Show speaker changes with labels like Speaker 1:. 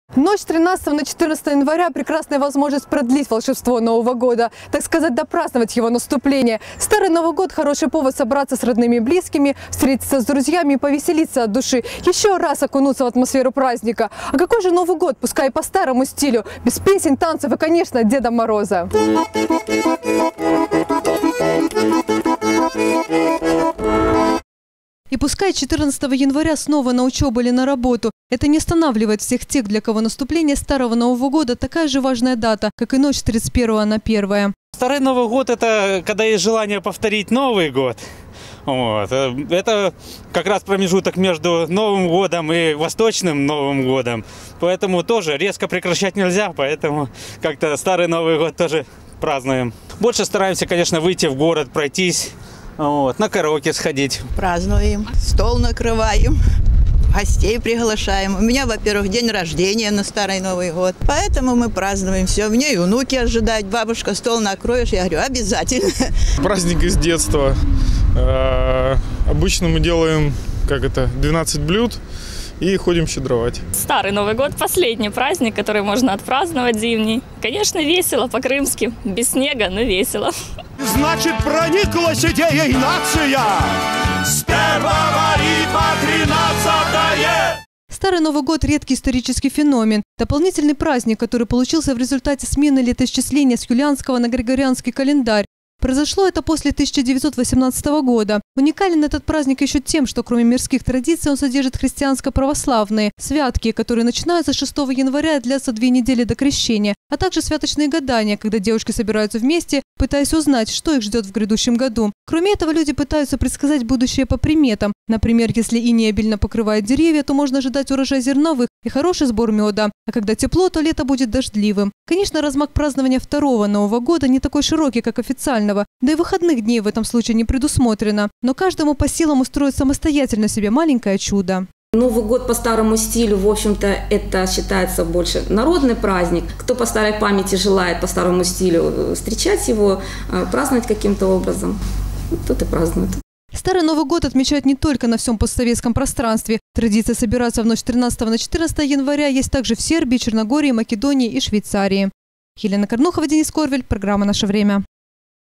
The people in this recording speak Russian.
Speaker 1: Ночь с 13 на 14 января – прекрасная возможность продлить волшебство Нового года, так сказать, допраздновать его наступление. Старый Новый год – хороший повод собраться с родными и близкими, встретиться с друзьями и повеселиться от души, еще раз окунуться в атмосферу праздника. А какой же Новый год, пускай и по старому стилю, без песен, танцев и, конечно, Деда Мороза. И пускай 14 января снова на учебу или на работу, это не останавливает всех тех, для кого наступление Старого Нового года такая же важная дата, как и ночь с 31 на 1.
Speaker 2: Старый Новый год – это когда есть желание повторить Новый год. Вот. Это как раз промежуток между Новым годом и Восточным Новым годом. Поэтому тоже резко прекращать нельзя, поэтому как-то Старый Новый год тоже празднуем. Больше стараемся, конечно, выйти в город, пройтись. Вот, на караоке сходить.
Speaker 3: Празднуем, стол накрываем, гостей приглашаем. У меня, во-первых, день рождения на Старый Новый год, поэтому мы празднуем все. Мне и внуки ожидают. Бабушка, стол накроешь? Я говорю, обязательно.
Speaker 4: Праздник из детства. Обычно мы делаем, 12 блюд и ходим щедровать.
Speaker 5: Старый Новый год – последний праздник, который можно отпраздновать зимний. Конечно, весело по-крымски. Без снега, но весело.
Speaker 6: Значит, прониклась идеей нация с 1 и по 13.
Speaker 1: Старый Новый год – редкий исторический феномен. Дополнительный праздник, который получился в результате смены летоисчисления с юлианского на григорианский календарь. Произошло это после 1918 года. Уникален этот праздник еще тем, что кроме мирских традиций он содержит христианско-православные святки, которые начинаются с 6 января и длятся 2 недели до крещения, а также святочные гадания, когда девушки собираются вместе, пытаясь узнать, что их ждет в грядущем году. Кроме этого, люди пытаются предсказать будущее по приметам. Например, если иней обильно покрывает деревья, то можно ожидать урожай зерновых и хороший сбор меда. А когда тепло, то лето будет дождливым. Конечно, размах празднования второго Нового года не такой широкий, как официального. Да и выходных дней в этом случае не предусмотрено. Но каждому по силам устроить самостоятельно себе маленькое чудо.
Speaker 7: Новый год по старому стилю, в общем-то, это считается больше народный праздник. Кто по старой памяти желает по старому стилю встречать его, праздновать каким-то образом, тот и празднует.
Speaker 1: Старый Новый год отмечают не только на всем постсоветском пространстве. Традиция собираться в ночь с 13 на 14 января есть также в Сербии, Черногории, Македонии и Швейцарии. Елена Корнухова, Денис Корвель. Программа «Наше время».